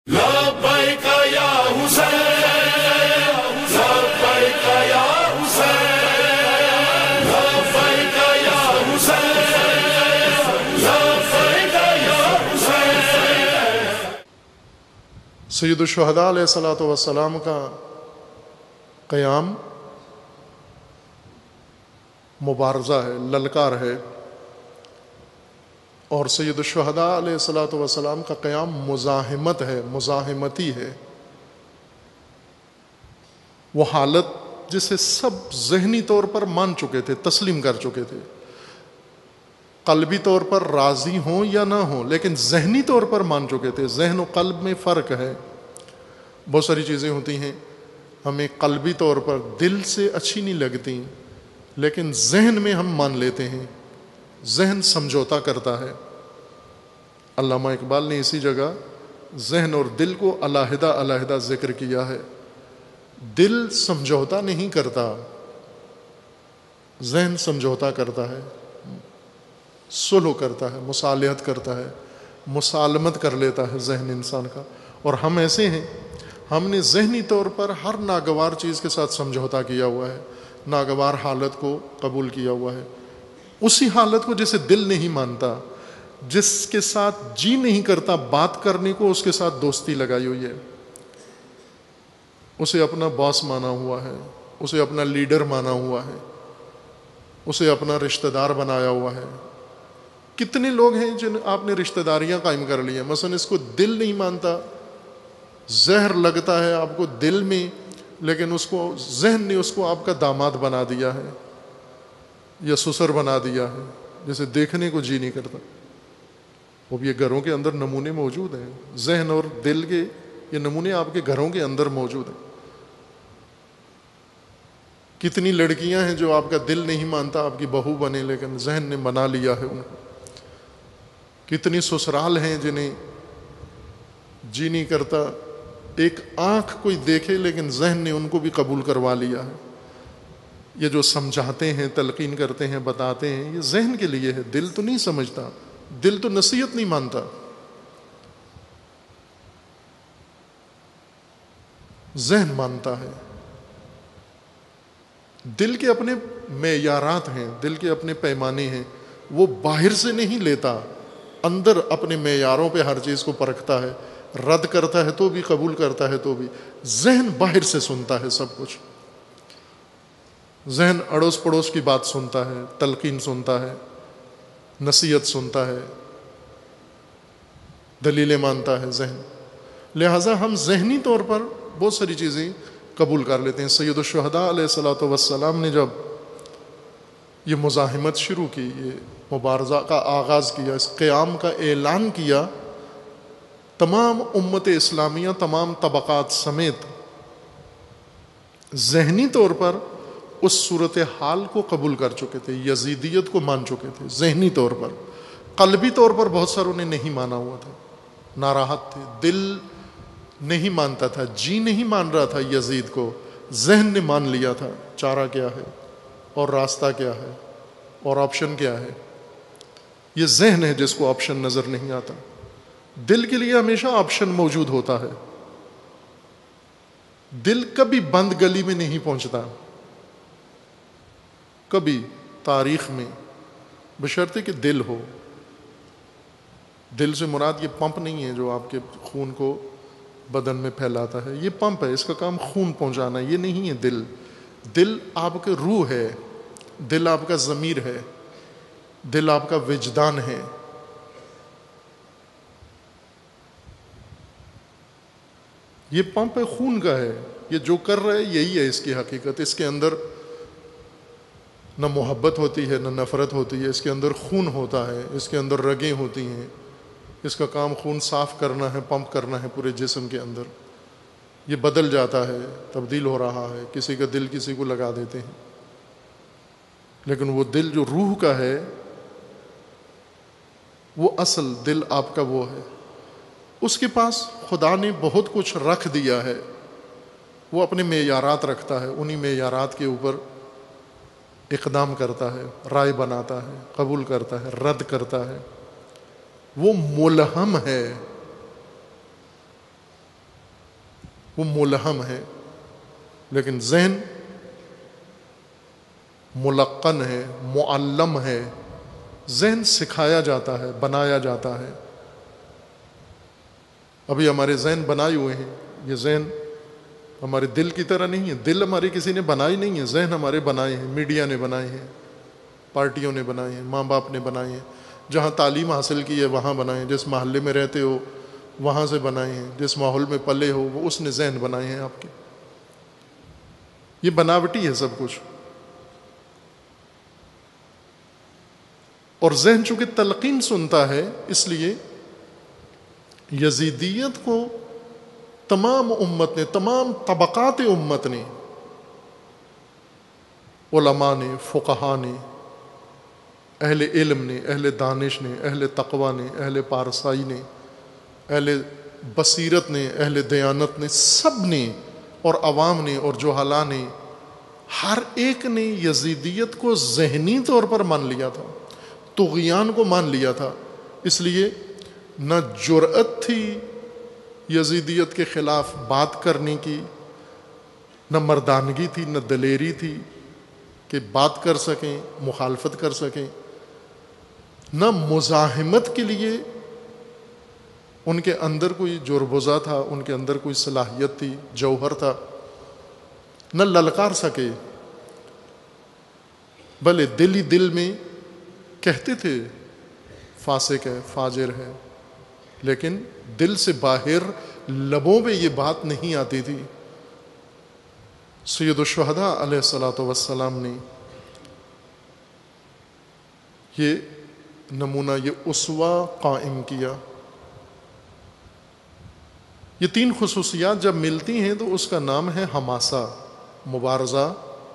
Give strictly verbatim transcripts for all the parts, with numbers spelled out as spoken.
لبیک یا حسین، لبیک یا حسین، لبیک یا حسین، لبیک یا حسین۔ سید الشہداء علیہ الصلوۃ والسلام کا قیام مبارزہ ہے، للکار ہے، اور سید الشہداء علیہ الصلوۃ والسلام کا قیام مزاحمت ہے، مزاحمتی ہے۔ وہ حالت جسے سب ذہنی طور پر مان چکے تھے، تسلیم کر چکے تھے، قلبی طور پر راضی ہوں یا نہ ہوں، لیکن ذہنی طور پر مان چکے تھے۔ ذہن و قلب میں فرق ہے۔ بہت ساری چیزیں ہوتی ہیں ہمیں قلبی طور پر دل سے اچھی نہیں لگتی، لیکن ذہن میں ہم مان لیتے ہیں، ذہن سمجھوتا کرتا ہے۔ علامہ اقبال نے اسی جگہ ذہن اور دل کو علیحدہ علیحدہ ذکر کیا ہے۔ دل سمجھوتا نہیں کرتا، ذہن سمجھوتا کرتا ہے، صلح کرتا ہے، مصالحت کرتا ہے، مسالمت کر لیتا ہے ذہن انسان کا۔ اور ہم ایسے ہیں، ہم نے ذہنی طور پر ہر ناگوار چیز کے ساتھ سمجھوتا کیا ہوا ہے، ناگوار حالت کو قبول کیا ہوا ہے، اسی حالت کو جسے دل نہیں مانتا، جس کے ساتھ جی نہیں کرتا بات کرنے کو، اس کے ساتھ دوستی لگائی ہوئی ہے، اسے اپنا باس مانا ہوا ہے، اسے اپنا لیڈر مانا ہوا ہے، اسے اپنا رشتہ دار بنایا ہوا ہے۔ کتنے لوگ ہیں جن آپ نے رشتہ داریاں قائم کر لی ہیں، مثلا اس کو دل نہیں مانتا، زہر لگتا ہے آپ کو دل میں، لیکن اس کو ذہن نے اس کو آپ کا داماد بنا دیا ہے یا سسر بنا دیا ہے، جسے دیکھنے کو جی نہیں کرتا۔ وہ بھی یہ گھروں کے اندر نمونے موجود ہیں، ذہن اور دل کے یہ نمونے آپ کے گھروں کے اندر موجود ہیں۔ کتنی لڑکیاں ہیں جو آپ کا دل نہیں مانتا آپ کی بہو بنے، لیکن ذہن نے بنا لیا ہے ان کو۔ کتنی سسرال ہیں جنہیں جی نہیں کرتا ایک آنکھ کوئی دیکھے، لیکن ذہن نے ان کو بھی قبول کروا لیا ہے۔ یہ جو سمجھاتے ہیں، تلقین کرتے ہیں، بتاتے ہیں، یہ ذہن کے لیے ہے، دل تو نہیں سمجھتا، دل تو نصیحت نہیں مانتا، ذہن مانتا ہے۔ دل کے اپنے معیارات ہیں، دل کے اپنے پیمانے ہیں، وہ باہر سے نہیں لیتا، اندر اپنے معیاروں پہ ہر چیز کو پرکھتا ہے، رد کرتا ہے تو بھی، قبول کرتا ہے تو بھی۔ ذہن باہر سے سنتا ہے سب کچھ، ذہن اڑوس پڑوس کی بات سنتا ہے، تلقین سنتا ہے، نصیحت سنتا ہے، دلیلیں مانتا ہے ذہن۔ لہٰذا ہم ذہنی طور پر بہت ساری چیزیں قبول کر لیتے ہیں۔ سید الشہداء علیہ الصلوۃ والسلام نے جب یہ مزاحمت شروع کی، یہ مبارزہ کا آغاز کیا، اس قیام کا اعلان کیا، تمام امت اسلامیہ، تمام طبقات سمیت ذہنی طور پر اس صورتحال کو قبول کر چکے تھے، یزیدیت کو مان چکے تھے ذہنی طور پر۔ قلبی طور پر بہت ساروں نے نہیں مانا ہوا تھا، ناراحت تھے، دل نہیں مانتا تھا، جی نہیں مان رہا تھا یزید کو، ذہن نے مان لیا تھا۔ چارہ کیا ہے اور راستہ کیا ہے اور آپشن کیا ہے، یہ ذہن ہے جس کو آپشن نظر نہیں آتا۔ دل کے لیے ہمیشہ آپشن موجود ہوتا ہے، دل کبھی بند گلی میں نہیں پہنچتا، کبھی تاریخ میں، بشرطے کہ دل ہو۔ دل سے مراد یہ پمپ نہیں ہے جو آپ کے خون کو بدن میں پھیلاتا ہے، یہ پمپ ہے، اس کا کام خون پہنچانا، یہ نہیں ہے دل۔ دل آپ کے روح ہے، دل آپ کا ضمیر ہے، دل آپ کا وجدان ہے۔ یہ پمپ خون کا ہے، یہ جو کر رہا ہے یہی ہے اس کی حقیقت۔ اس کے اندر نہ محبت ہوتی ہے، نہ نفرت ہوتی ہے، اس کے اندر خون ہوتا ہے، اس کے اندر رگیں ہوتی ہیں، اس کا کام خون صاف کرنا ہے، پمپ کرنا ہے پورے جسم کے اندر۔ یہ بدل جاتا ہے، تبدیل ہو رہا ہے، کسی کا دل کسی کو لگا دیتے ہیں، لیکن وہ دل جو روح کا ہے، وہ اصل دل آپ کا وہ ہے، اس کے پاس خدا نے بہت کچھ رکھ دیا ہے، وہ اپنے معیارات رکھتا ہے، انہی معیارات کے اوپر اقدام کرتا ہے، رائے بناتا ہے، قبول کرتا ہے، رد کرتا ہے۔ وہ ملہم ہے، وہ ملہم ہے، لیکن ذہن ملقن ہے، معلم ہے، ذہن سکھایا جاتا ہے، بنایا جاتا ہے۔ ابھی ہمارے ذہن بنائے ہوئے ہیں، یہ ذہن ہمارے دل کی طرح نہیں ہے، دل ہماری کسی نے بنائی نہیں ہے، ذہن ہمارے بنائے ہیں، میڈیا نے بنائے ہیں، پارٹیوں نے بنائے ہیں، ماں باپ نے بنائے ہیں، جہاں تعلیم حاصل کی ہے وہاں بنائے ہیں، جس محلے میں رہتے ہو وہاں سے بنائے ہیں، جس ماحول میں پلے ہو وہ اس نے ذہن بنائے ہیں آپ کے۔ یہ بناوٹی ہے سب کچھ۔ اور ذہن چونکہ تلقین سنتا ہے، اس لیے یزیدیت کو تمام امت نے، تمام طبقات امت نے، علماء نے، فقہا نے، اہل علم نے، اہل دانش نے، اہل تقوی نے، اہل پارسائی نے، اہل بصیرت نے، اہل دیانت نے، سب نے، اور عوام نے اور جہلاء نے، ہر ایک نے یزیدیت کو ذہنی طور پر مان لیا تھا، طغیان کو مان لیا تھا۔ اس لیے نہ جرأت تھی یزیدیت کے خلاف بات کرنے کی، نہ مردانگی تھی، نہ دلیری تھی کہ بات کر سکیں، مخالفت کر سکیں، نہ مزاحمت کے لیے ان کے اندر کوئی جربزہ تھا، ان کے اندر کوئی صلاحیت تھی، جوہر تھا، نہ للکار سکے، بلے دل ہی دل میں کہتے تھے فاسق ہے، فاجر ہے، لیکن دل سے باہر لبوں پہ یہ بات نہیں آتی تھی۔ سید الشہداء علیہ الصلوۃ والسلام نے یہ نمونہ، یہ اسوہ قائم کیا۔ یہ تین خصوصیات جب ملتی ہیں تو اس کا نام ہے حماسہ، مبارزہ،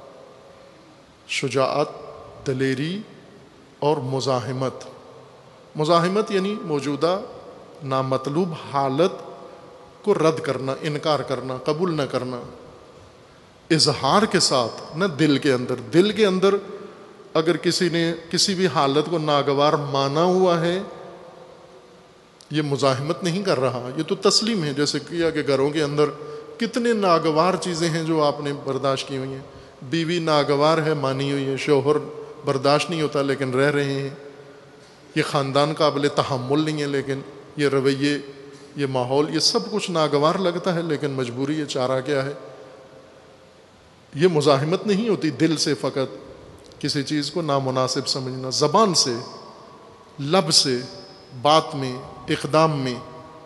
شجاعت، دلیری اور مزاحمت۔ مزاحمت یعنی موجودہ نامطلوب حالت کو رد کرنا، انکار کرنا، قبول نہ کرنا، اظہار کے ساتھ، نہ دل کے اندر۔ دل کے اندر اگر کسی نے کسی بھی حالت کو ناگوار مانا ہوا ہے، یہ مزاحمت نہیں کر رہا، یہ تو تسلیم ہے۔ جیسے کیا کہ گھروں کے اندر کتنے ناگوار چیزیں ہیں جو آپ نے برداشت کی ہوئی ہیں۔ بیوی ناگوار ہے، مانی ہوئی ہے، شوہر برداشت نہیں ہوتا لیکن رہ رہے ہیں، یہ خاندان قابل تحمل نہیں ہے، لیکن یہ رویے، یہ ماحول، یہ سب کچھ ناگوار لگتا ہے لیکن مجبوری ہے، چارہ کیا ہے۔ یہ مزاحمت نہیں ہوتی دل سے فقط کسی چیز کو نامناسب سمجھنا، زبان سے، لب سے، بات میں، اقدام میں،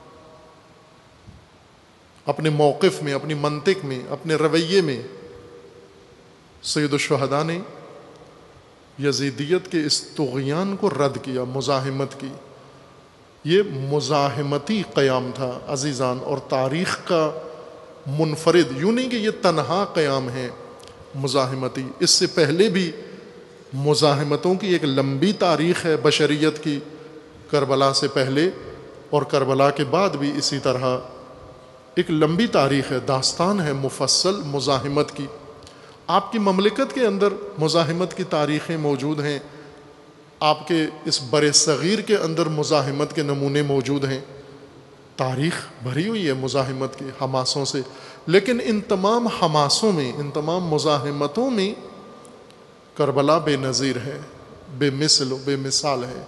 اپنے موقف میں، اپنی منطق میں، اپنے رویے میں۔ سید الشہداء نے یزیدیت کے اس طغیان کو رد کیا، مزاحمت کی۔ یہ مزاحمتی قیام تھا عزیزان، اور تاریخ کا منفرد، یوں نہیں کہ یہ تنہا قیام ہے مزاحمتی، اس سے پہلے بھی مزاحمتوں کی ایک لمبی تاریخ ہے بشریت کی، کربلا سے پہلے اور کربلا کے بعد بھی اسی طرح ایک لمبی تاریخ ہے، داستان ہے مفصل مزاحمت کی۔ آپ کی مملکت کے اندر مزاحمت کی تاریخیں موجود ہیں، آپ کے اس بر صغیر کے اندر مزاحمت کے نمونے موجود ہیں، تاریخ بھری ہوئی ہے مزاحمت کی حماسوں سے۔ لیکن ان تمام حماسوں میں، ان تمام مزاحمتوں میں کربلا بے نظیر ہے، بے مثل و بے مثال ہے۔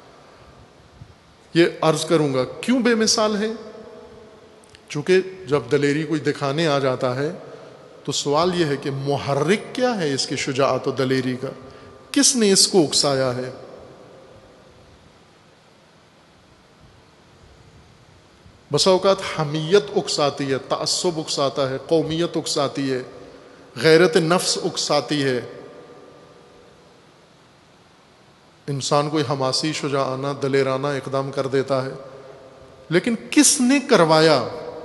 یہ عرض کروں گا کیوں بے مثال ہے؟ چونکہ جب دلیری کوئی دکھانے آ جاتا ہے تو سوال یہ ہے کہ محرک کیا ہے اس کی شجاعت و دلیری کا، کس نے اس کو اکسایا ہے؟ بسا اوقات حمیت اکساتی ہے، تعصب اکساتا ہے، قومیت اکساتی ہے، غیرت نفس اکساتی ہے، انسان کوئی حماسی، شجاعانہ، دلیرانہ اقدام کر دیتا ہے۔ لیکن کس نے کروایا،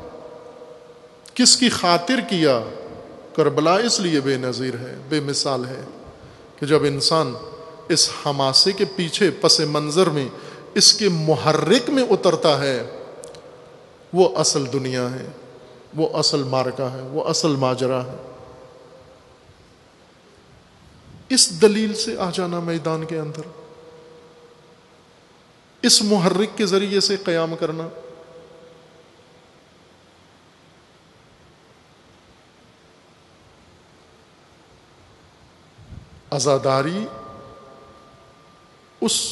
کس کی خاطر کیا؟ کربلا اس لیے بے نظیر ہے، بے مثال ہے کہ جب انسان اس حماسے کے پیچھے پس منظر میں، اس کے محرک میں اترتا ہے، وہ اصل دنیا ہے، وہ اصل معرکہ ہے، وہ اصل ماجرا ہے۔ اس دلیل سے آ جانا میدان کے اندر، اس محرک کے ذریعے سے قیام کرنا، عزاداری اس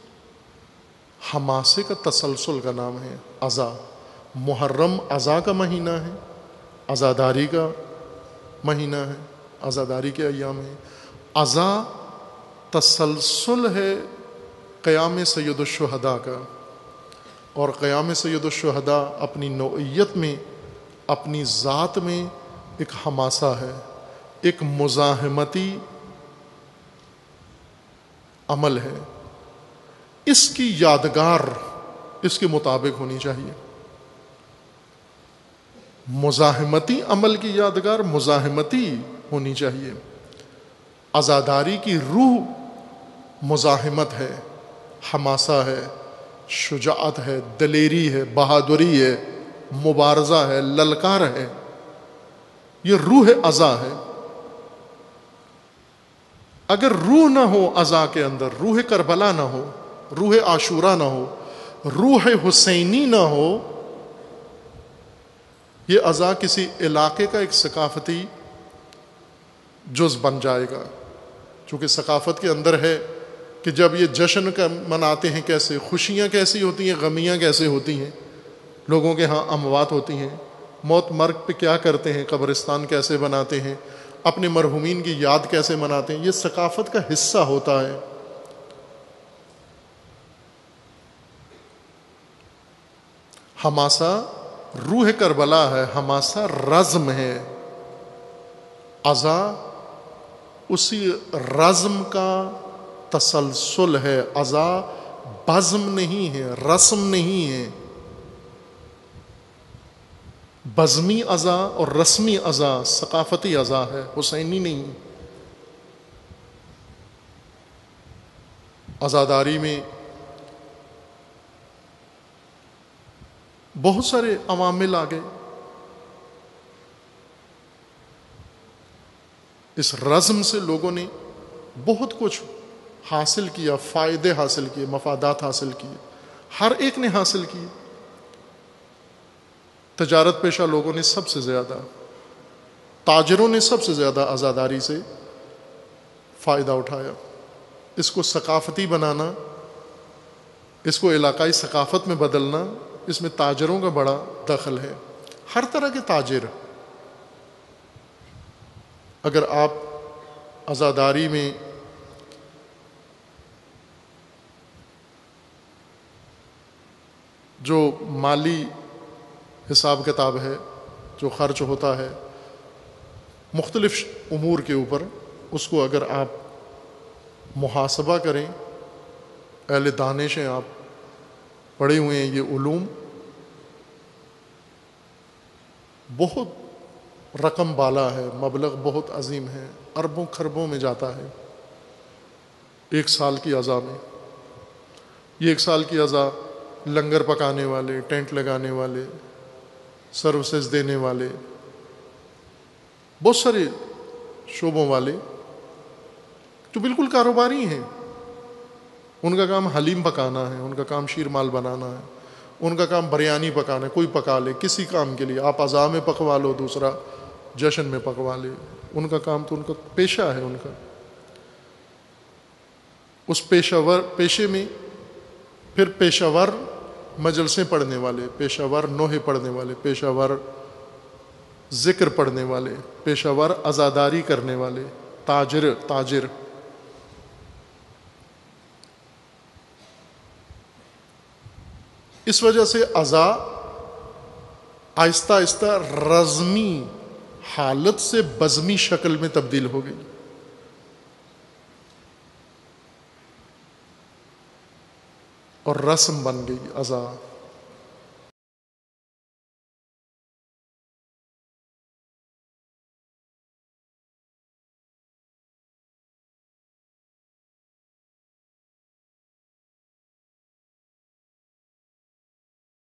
حماسے کا تسلسل کا نام ہے. عزا، محرم عزا کا مہینہ ہے، عزاداری کا مہینہ ہے، عزاداری کے ایام ہیں. عزا تسلسل ہے قیام سید الشہداء کا، اور قیام سید الشہداء اپنی نوعیت میں، اپنی ذات میں ایک حماسہ ہے، ایک مزاحمتی عمل ہے. اس کی یادگار اس کے مطابق ہونی چاہیے. مزاحمتی عمل کی یادگار مزاحمتی ہونی چاہیے. عزاداری کی روح مزاحمت ہے، حماسہ ہے، شجاعت ہے، دلیری ہے، بہادری ہے، مبارزہ ہے، للکار ہے. یہ روح عزا ہے. اگر روح نہ ہو عزا کے اندر، روح کربلا نہ ہو، روح عاشورہ نہ ہو، روح حسینی نہ ہو، یہ عزا کسی علاقے کا ایک ثقافتی جز بن جائے گا. چونکہ ثقافت کے اندر ہے کہ جب یہ جشن کا مناتے ہیں کیسے، خوشیاں کیسی ہوتی ہیں، غمیاں کیسے ہوتی ہیں، لوگوں کے ہاں اموات ہوتی ہیں، موت مرگ پہ کیا کرتے ہیں، قبرستان کیسے بناتے ہیں، اپنے مرحومین کی یاد کیسے مناتے ہیں، یہ ثقافت کا حصہ ہوتا ہے. حماسہ روح کربلا ہے، حماسہ رزم ہے. عزا اسی رزم کا تسلسل ہے. عزا بزم نہیں ہے، رسم نہیں ہے. بزمی عزا اور رسمی عزا ثقافتی عزا ہے، حسینی نہیں. عزاداری میں بہت سارے عوامل آ گئے. اس رزم سے لوگوں نے بہت کچھ حاصل کیا، فائدے حاصل کیے، مفادات حاصل کیے، ہر ایک نے حاصل کیے. تجارت پیشہ لوگوں نے سب سے زیادہ، تاجروں نے سب سے زیادہ عزاداری سے فائدہ اٹھایا. اس کو ثقافتی بنانا، اس کو علاقائی ثقافت میں بدلنا، اس میں تاجروں کا بڑا دخل ہے. ہر طرح کے تاجر، اگر آپ عزاداری میں جو مالی حساب کتاب ہے، جو خرچ ہوتا ہے مختلف امور کے اوپر، اس کو اگر آپ محاسبہ کریں، اہل دانش ہیں، آپ پڑھے ہوئے ہیں یہ علوم، بہت رقم بالا ہے، مبلغ بہت عظیم ہے، اربوں خربوں میں جاتا ہے ایک سال کی عزا میں. یہ ایک سال کی عزا لنگر پکانے والے، ٹینٹ لگانے والے، سروسز دینے والے، بہت سارے شعبوں والے جو بالکل کاروباری ہیں، ان کا کام حلیم پکانا ہے، ان کا کام شیر مال بنانا ہے، ان کا کام بریانی پکانا ہے. کوئی پکا لے کسی کام کے لیے، آپ عزا میں پکوا لو، دوسرا جشن میں پکوا لے، ان کا کام تو ان کا پیشہ ہے. ان کا اس پیشہ ور پیشے میں پھر پیشہ ور مجلسیں پڑھنے والے، پیشہ ور نوحے پڑھنے والے، پیشہ ور ذکر پڑھنے والے، پیشہ ور عزاداری کرنے والے، تاجر تاجر اس وجہ سے عزا آہستہ آہستہ رزمی حالت سے بزمی شکل میں تبدیل ہو گئی. اور رسم بن گئی عزا.